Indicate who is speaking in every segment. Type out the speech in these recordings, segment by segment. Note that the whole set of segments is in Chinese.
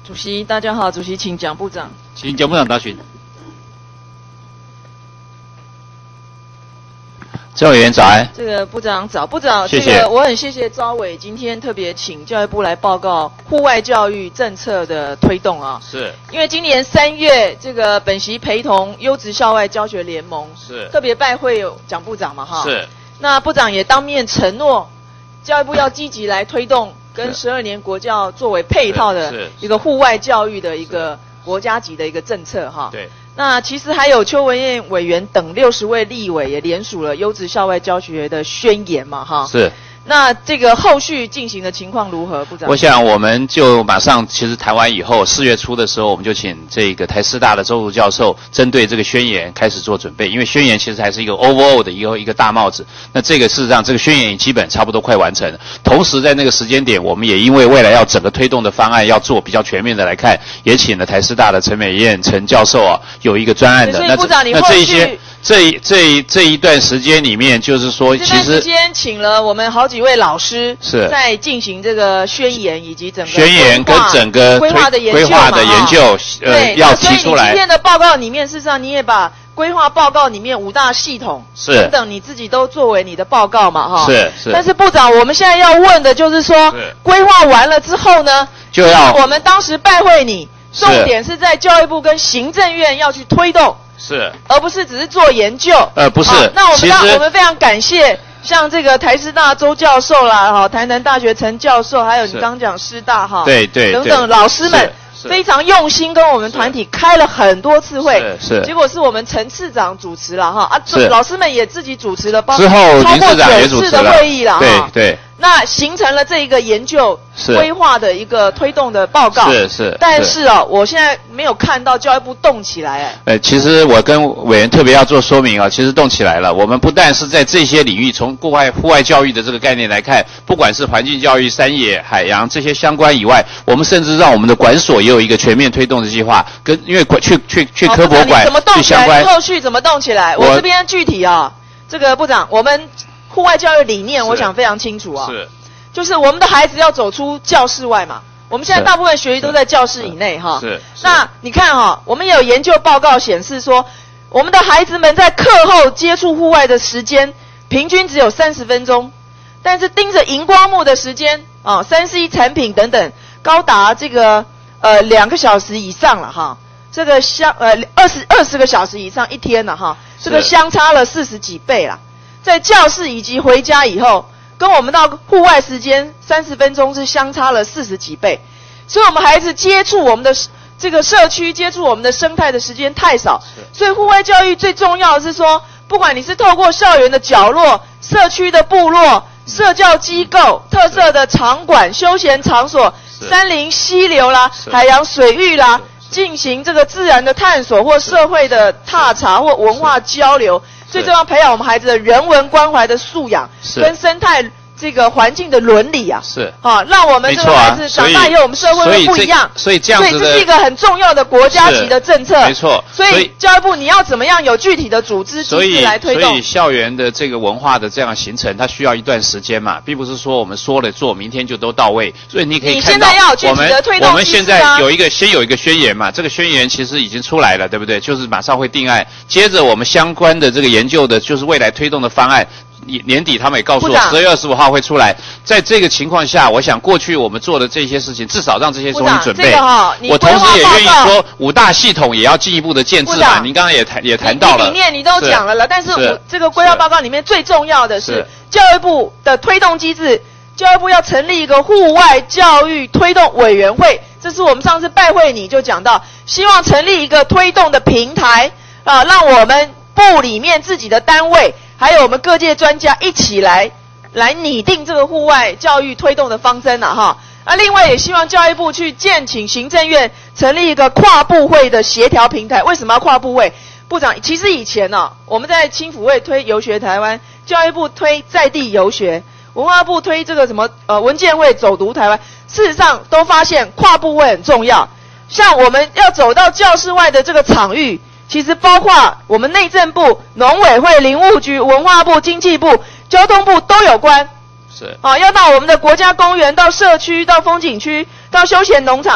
Speaker 1: 主席，大家好，主席请蒋部长。
Speaker 2: 请蒋部长答询。郑委员早安。
Speaker 1: 这个部长早，部长，
Speaker 2: 谢谢。
Speaker 1: 这个我很谢谢召委今天特别请教育部来报告户外教育政策的推动啊。
Speaker 2: 是。
Speaker 1: 因为今年3月，这个本席陪同优质校外教学联盟是特别拜会蒋部长嘛哈。
Speaker 2: 是。
Speaker 1: 那部长也当面承诺，教育部要积极来推动跟12年国教作为配套的一个户外教育的一个国家级的一个政策哈。
Speaker 2: 对。
Speaker 1: 那其实还有邱文彦委员等60位立委也联署了优质校外教学的宣言嘛哈。
Speaker 2: 是。
Speaker 1: 那这个后续进行的情况如何，部长？
Speaker 2: 我想我们就马上，其实谈完以后，4月初的时候，我们就请这个台师大的周儒教授针对这个宣言开始做准备，因为宣言其实还是一个 overall 的一个大帽子。那这个事实上，这个宣言基本差不多快完成了。同时在那个时间点，我们也因为未来要整个推动的方案要做比较全面的来看，也请了台师大的陈美燕陈教授啊，有一个专案的。
Speaker 1: 所以部长，你后续
Speaker 2: 这一段时间里面，就是说，其实这段
Speaker 1: 时间请了我们好几位老师
Speaker 2: 是
Speaker 1: 在进行这个宣言以及整个
Speaker 2: 宣言跟整个
Speaker 1: 规划的研
Speaker 2: 究要提出来。
Speaker 1: 所以你今天的报告里面，事实上你也把规划报告里面5大系统等等你自己都作为你的报告嘛哈。
Speaker 2: 是。
Speaker 1: 但是部长，我们现在要问的就是说，规划完了之后呢，
Speaker 2: 就要
Speaker 1: 我们当时拜会你，重点是在教育部跟行政院要去推动。
Speaker 2: 是，
Speaker 1: 而不是只是做研究。
Speaker 2: 不是。
Speaker 1: 那我们非常感谢，像这个台师大周教授啦，哈，台南大学陈教授，还有你刚讲师大哈，
Speaker 2: 对
Speaker 1: 等等老师们非常用心跟我们团体开了很多次会，结果是我们陈次长主持了哈，老师们也自己主持了，包括超过9次的会议了哈。
Speaker 2: 对。
Speaker 1: 那形成了这一个研究规划的一个推动的报告，但是我现在没有看到教育部动起来。
Speaker 2: 其实我跟委员特别要做说明啊，其实动起来了。我们不但是在这些领域，从户外教育的这个概念来看，不管是环境教育、山野、海洋这些相关以外，我们甚至让我们的管所也有一个全面推动的计划，因为去科博馆去相关。
Speaker 1: 后续怎么动起来？我这边具体这个部长，我们户外教育理念，我想非常清楚就是我们的孩子要走出教室外嘛。我们现在大部分学习都在教室以内哈。那你看我们也有研究报告显示说，我们的孩子们在课后接触户外的时间平均只有30分钟，但是盯着荧光幕的时间3C 产品等等高达这个2个小时以上了哈。这个20个小时以上一天了哈。这个相差了40几倍啦。在教室以及回家以后，跟我们到户外时间30分钟是相差了40几倍，所以我们孩子接触我们的这个社区、接触我们的生态的时间太少，所以户外教育最重要的是说，不管你是透过校园的角落、社区的部落、社教机构、特色的场馆、休闲场所、山林溪流啦、海洋水域啦，进行这个自然的探索或社会的踏查或文化交流。最重要培养我们孩子的人文关怀的素养，跟生态这个环境的伦理让我们这个孩子长大以后，我们社会会不一样。
Speaker 2: 所以这是
Speaker 1: 一个很重要的国家级的政策。
Speaker 2: 没错。
Speaker 1: 所以教育部你要怎么样有具体的组织机制来推动？
Speaker 2: 所以校园的这个文化的这样形成，它需要一段时间嘛，并不是说我们说了做，明天就都到位。所以你可以看到，
Speaker 1: 你现在要有具体的推动机制
Speaker 2: 我们现在先有一个宣言嘛，这个宣言其实已经出来了，对不对？就是马上会定案，接着我们相关的这个研究的，就是未来推动的方案。年底他们也告诉我，10月25号会出来。在这个情况下，我想过去我们做的这些事情，至少让这些东西准备。我同时也愿意说，5大系统也要进一步的建制嘛。您刚刚也谈到了，
Speaker 1: 理念你都讲了，但是这个规划报告里面最重要的是教育部的推动机制。教育部要成立一个户外教育推动委员会，这是我们上次拜会你就讲到，希望成立一个推动的平台让我们部里面自己的单位。还有我们各界专家一起来拟定这个户外教育推动的方针另外也希望教育部去建请行政院成立一个跨部会的协调平台。为什么要跨部会？部长，其实以前我们在青辅会推游学台湾，教育部推在地游学，文化部推这个什么文健会走读台湾，事实上都发现跨部会很重要。像我们要走到教室外的这个场域，其实包括我们内政部、农委会、林务局、文化部、经济部、交通部都有关。要到我们的国家公园、到社区、到风景区、到休闲农场，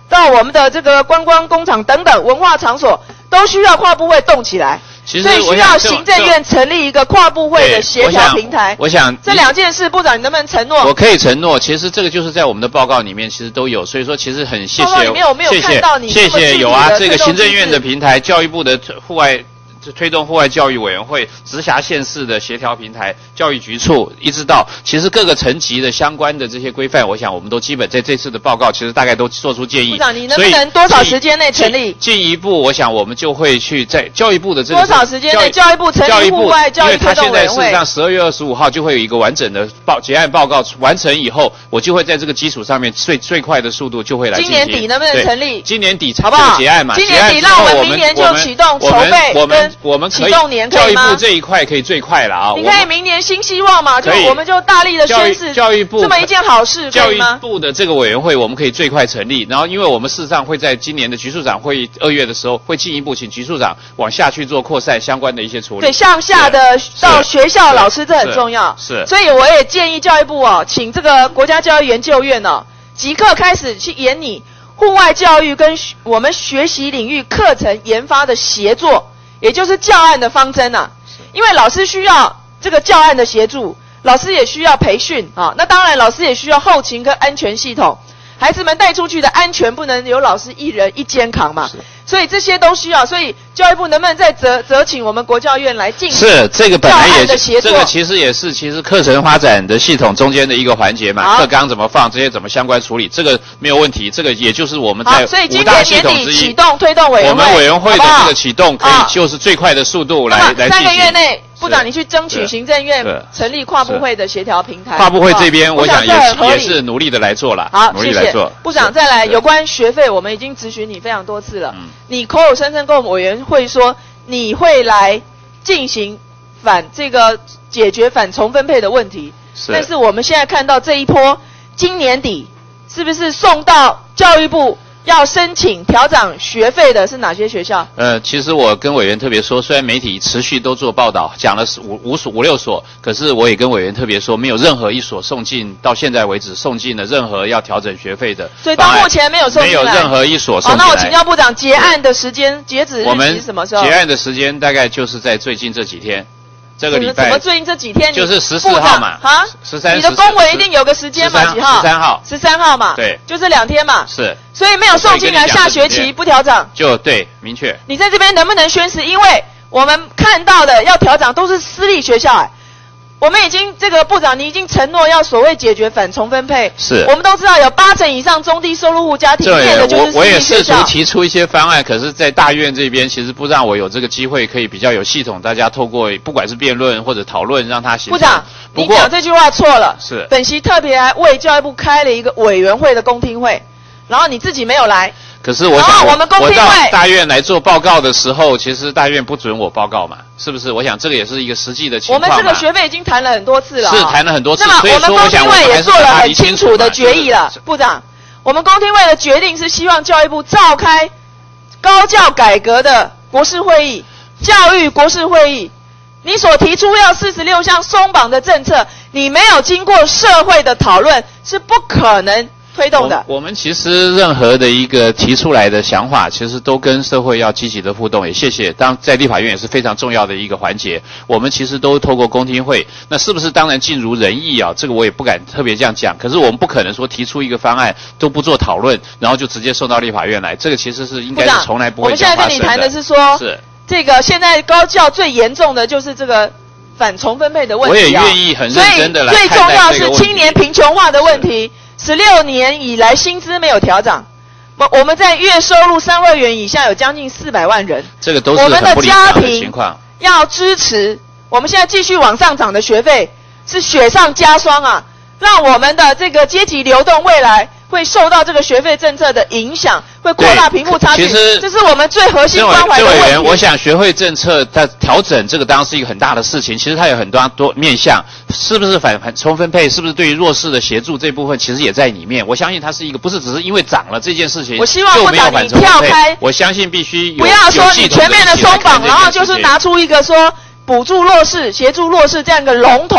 Speaker 1: 到我们的这个观光工厂等等文化场所，都需要跨部会动起来。所以需要行政院成立一个跨部会的协调平台。
Speaker 2: 我想
Speaker 1: 这2件事，部长你能不能承诺？
Speaker 2: 我可以承诺，其实这个就是在我们的报告里面其实都有，所以说其实很谢谢。
Speaker 1: 报告里面我没有看到你
Speaker 2: 谢谢有啊，这个行政院的平台，教育部的户外推动户外教育委员会、直辖县市的协调平台、教育局处，一直到其实各个层级的相关的这些规范，我想我们都基本在这次的报告，其实大概都做出建议。
Speaker 1: 部长，你能不能多少时间内成立？
Speaker 2: 进一步，我想我们就会去在教育部的这个
Speaker 1: 多少时间内教育部成立户外教育推动委员会？
Speaker 2: 因为他现在事实上12月25号就会有一个完整的结案报告完成以后，我就会在这个基础上面最快的速度就会来进行。
Speaker 1: 今年底能不能成立？
Speaker 2: 今年底好不好？结案嘛，
Speaker 1: 今年底让我们明年就启动筹备跟启动年。
Speaker 2: 教育部这一块可以最快了啊！
Speaker 1: 你可以明年新希望嘛？就我们就大力的宣示
Speaker 2: 教育部
Speaker 1: 这么一件好事，
Speaker 2: 教育部的这个委员会我们可以最快成立。然后，因为我们事实上会在今年的局处长会议2月的时候，会进一步请局处长往下去做扩散相关的一些处理。
Speaker 1: 对，向下的到学校老师这很重要。
Speaker 2: 是，
Speaker 1: 所以我也建议教育部请这个国家教育研究院即刻开始去研拟户外教育跟我们学习领域课程研发的协作，也就是教案的方针啊。因为老师需要这个教案的协助，老师也需要培训啊。那当然，老师也需要后勤跟安全系统。孩子们带出去的安全不能由老师一人一肩扛嘛，所以这些都需要。所以教育部能不能再责请我们国教院来进行
Speaker 2: 是这个本来也
Speaker 1: 是
Speaker 2: 这个其实也是课程发展的系统中间的一个环节嘛，课纲怎么放，这些怎么相关处理，这个没有问题。这个也就是我们在5大系统之一
Speaker 1: 启动推动委员会，
Speaker 2: 我们委员会的这个启动可以就是最快的速度来进行。
Speaker 1: 3个月内。部长，你去争取行政院成立跨部会的协调平台。
Speaker 2: 跨部会这边，我想也是努力的来做了。
Speaker 1: 好，
Speaker 2: 努力来做。
Speaker 1: 部长，再来有关学费，我们已经咨询你非常多次了。你口口声声跟我们委员会说你会来进行解决反重分配的问题，但是我们现在看到这一波，今年底是不是送到教育部？要申请调涨学费的是哪些学校？
Speaker 2: 其实我跟委员特别说，虽然媒体持续都做报道，讲了5、6所，可是我也跟委员特别说，没有任何一所到现在为止送进了任何要调整学费的。
Speaker 1: 所以到目前没有送进来。
Speaker 2: 没有任何一所送进来。
Speaker 1: 好，那我请教部长，结案的时间，截止日期是什么时候？
Speaker 2: 结案的时间大概就是在最近这几天。这个礼拜
Speaker 1: 怎么最近这几天？
Speaker 2: 就是14号嘛。13。
Speaker 1: 你的公文一定有个时间嘛？几号
Speaker 2: ？13号。
Speaker 1: 13号嘛。
Speaker 2: 对。
Speaker 1: 就这2天嘛。
Speaker 2: 是。
Speaker 1: 所以没有送进来，下学期不调涨。
Speaker 2: 就对，明确。
Speaker 1: 你在这边能不能宣示？因为我们看到的要调涨都是私立学校我们已经部长，你已经承诺要所谓解决反重分配。
Speaker 2: 是。我
Speaker 1: 们都知道有80%以上中低收入户家庭念的就是私立学校。
Speaker 2: 我也试图提出一些方案，可是，在大院这边其实不让我有这个机会，可以比较有系统，大家透过不管是辩论或者讨论，让他形成。
Speaker 1: 部长，你讲这句话错了。
Speaker 2: 是。
Speaker 1: 本席特别还为教育部开了一个委员会的公听会，然后你自己没有来。
Speaker 2: 可是我想，我到大院来做报告的时候，其实大院不准我报告嘛，是不是？我想这个也是一个实际的情况嘛。
Speaker 1: 我们这个学费已经谈了很多次了。
Speaker 2: 是谈了很多次，
Speaker 1: 所以说我想我们也做了很清楚的决议了。部长，我们公听会的决定是希望教育部召开高教改革的国是会议，教育国是会议。你所提出要46项松绑的政策，你没有经过社会的讨论，是不可能推动的。
Speaker 2: 我们其实任何的一个提出来的想法，其实都跟社会要积极的互动。也谢谢，在立法院也是非常重要的一个环节。我们其实都透过公听会，那是不是当然尽如人意啊？这个我也不敢特别这样讲。可是我们不可能说提出一个方案都不做讨论，然后就直接送到立法院来。这个其实是应该是从来不会这样发生的。
Speaker 1: 我们现在跟你谈的是说，
Speaker 2: 是
Speaker 1: 这个现在高教最严重的就是这个反重分配的问题。
Speaker 2: 我也愿意很认真的来看待这个问题。
Speaker 1: 所以最重要是青年贫穷化的问题。16年以来薪资没有调涨，我们在月收入3万元以下有将近400万人，
Speaker 2: 这个都是很不理想的情况。
Speaker 1: 要支持我们现在继续往上涨的学费，是雪上加霜啊！让我们的这个阶级流动未来会受到这个学费政策的影响，会扩大贫富差距。
Speaker 2: 其实
Speaker 1: 这是我们最核心关怀的问题。
Speaker 2: 委员，我想学费政策的调整，这个当然是一个很大的事情。其实它有很多面向，是不是反重分配，是不是对于弱势的协助这部分，其实也在里面。我相信它是一个不是只是因为涨了这件事情，
Speaker 1: 我希望部长你跳开，
Speaker 2: 我相信必须有
Speaker 1: 不要说你全面的松绑，然后就是拿出一个说补助弱势、协助弱势这样一个笼统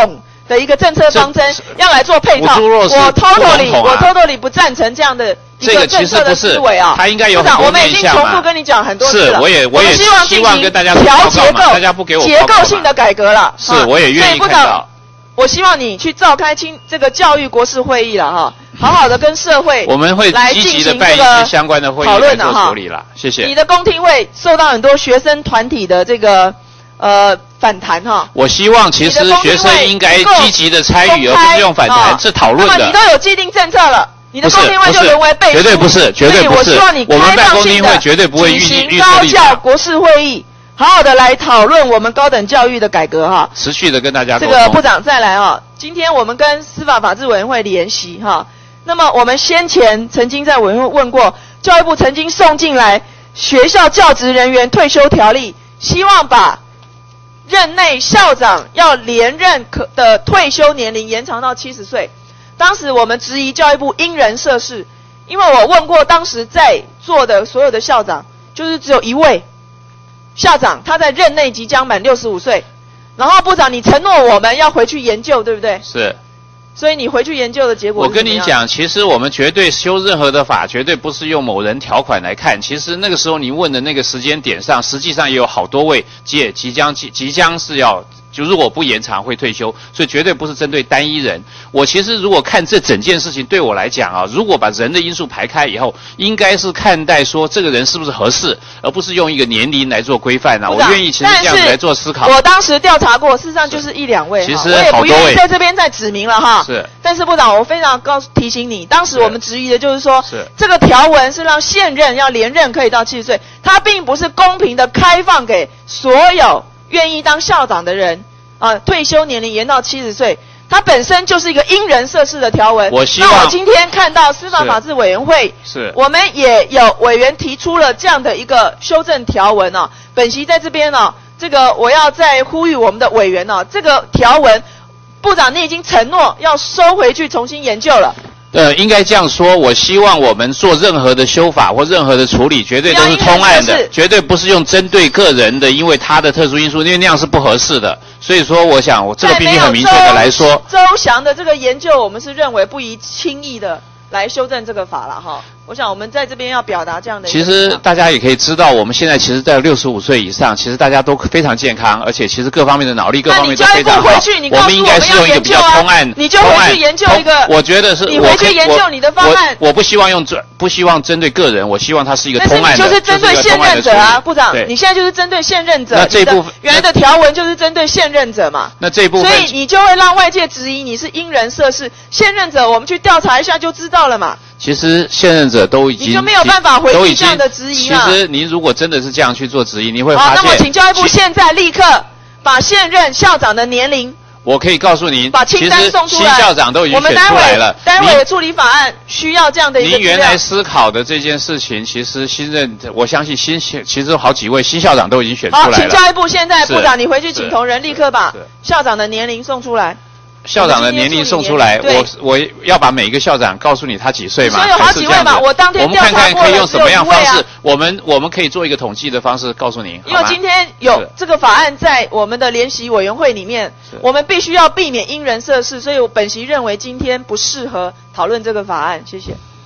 Speaker 1: 的一个政策方针要来做配套。我 totally 不赞成这样的一个政策的思维啊。
Speaker 2: 它应该有很多面向嘛。
Speaker 1: 我们已经重复跟你讲很多次了。
Speaker 2: 是，我也希望跟大家
Speaker 1: 调结构，
Speaker 2: 大家不给我
Speaker 1: 结构性的改革了。
Speaker 2: 是，我也愿意看到。
Speaker 1: 我希望你去召开这个教育国事会议了哈，好好的跟社会
Speaker 2: 我们会积极的办一些相关的会议来做处理了。谢谢。
Speaker 1: 你的公听会受到很多学生团体的这个反弹哈。
Speaker 2: 我希望其实学生应该积极的参与，而不是用反弹是讨论的。
Speaker 1: 那么你都有既定政策了，你的公听会就沦为背书。
Speaker 2: 绝对不是，绝对不是。
Speaker 1: 我希望你开放性的举行高教国事会议。好好的来讨论我们高等教育的改革哈，
Speaker 2: 持续的跟大家沟通。
Speaker 1: 这个部长再来哈，今天我们跟司法法制委员会联席哈，那么我们先前曾经在委员会问过，教育部曾经送进来学校教职人员退休条例，希望把任内校长要连任的退休年龄延长到70岁。当时我们质疑教育部因人设事，因为我问过当时在座的所有的校长，就是只有一位校长他在任内即将满65岁，然后部长你承诺我们要回去研究，对不对？
Speaker 2: 是。
Speaker 1: 所以你回去研究的结果是
Speaker 2: 我跟你讲，其实我们绝对修任何的法，绝对不是用某人条款来看。其实那个时候你问的那个时间点上，实际上也有好多位即将是要。就如果不延长会退休，所以绝对不是针对单一人。我其实如果看这整件事情，对我来讲啊，如果把人的因素排开以后，应该是看待说这个人是不是合适，而不是用一个年龄来做规范啊。我愿意其实这样子来做思考。
Speaker 1: 我当时调查过，事实上就是1-2位，
Speaker 2: 其实
Speaker 1: 我也不愿意在这边再指明了哈。
Speaker 2: 是。
Speaker 1: 但是部长，我非常提醒你，当时我们质疑的就是说，
Speaker 2: 是
Speaker 1: 这个条文是让现任要连任可以到70岁，它并不是公平的开放给所有愿意当校长的人。退休年龄延到70岁，它本身就是一个因人设事的条文。
Speaker 2: 我希望
Speaker 1: 那我今天看到司法法制委员会，我们也有委员提出了这样的一个修正条文啊。本席在这边呢，这个我要再呼吁我们的委员呢，这个条文，部长你已经承诺要收回去重新研究了。
Speaker 2: 应该这样说，我希望我们做任何的修法或任何的处理，绝对都是通案的，绝对不是用针对个人的，因为他的特殊因素，因为那样是不合适的。所以说，我想我这个必须很明确的来说，
Speaker 1: 周详的这个研究，我们是认为不宜轻易的来修正这个法了哈。我想我们在这边要表达这样的一个。
Speaker 2: 其实大家也可以知道，我们现在其实在65岁以上，其实大家都非常健康，而且其实各方面的脑力各方面都非常好。我们应该是用一个比较通案，
Speaker 1: 你就回去研究一个。
Speaker 2: 我觉得是。
Speaker 1: 你回去研究你的方案。
Speaker 2: 我不希望不希望针对个人，我希望它是一个通案的。
Speaker 1: 但是你就是针对现任者啊，部长，你现在就是针对现任者。
Speaker 2: 那这一部分
Speaker 1: 原来的条文就是针对现任者嘛。
Speaker 2: 那这一部分。
Speaker 1: 所以你就会让外界质疑你是因人设事，现任者我们去调查一下就知道了嘛。
Speaker 2: 其实现任者都已经。
Speaker 1: 你就没有办法回避这样的质疑了。
Speaker 2: 其实您如果真的是这样去做质疑，你会发现。
Speaker 1: 好，那么请教育部现在立刻把现任校长的年龄。
Speaker 2: 我可以告诉您，
Speaker 1: 把清单送出来。
Speaker 2: 新校长都已经选出来了。
Speaker 1: 待会的处理法案需要这样的一个。
Speaker 2: 您原来思考的这件事情，其实我相信其实好几位新校长都已经选出来了。
Speaker 1: 好，请教育部现在部长，你回去请同仁立刻把校长的年龄送出来。
Speaker 2: 校长的年龄送出来，我要把每一个校长告诉你他几岁嘛？
Speaker 1: 所以有好几位嘛，我当天调查过了，
Speaker 2: 我们看看可以用什么样方式，我们可以做一个统计的方式告诉您。
Speaker 1: 因为今天有这个法案在我们的联席委员会里面，我们必须要避免因人设事，所以我本席认为今天不适合讨论这个法案。谢谢。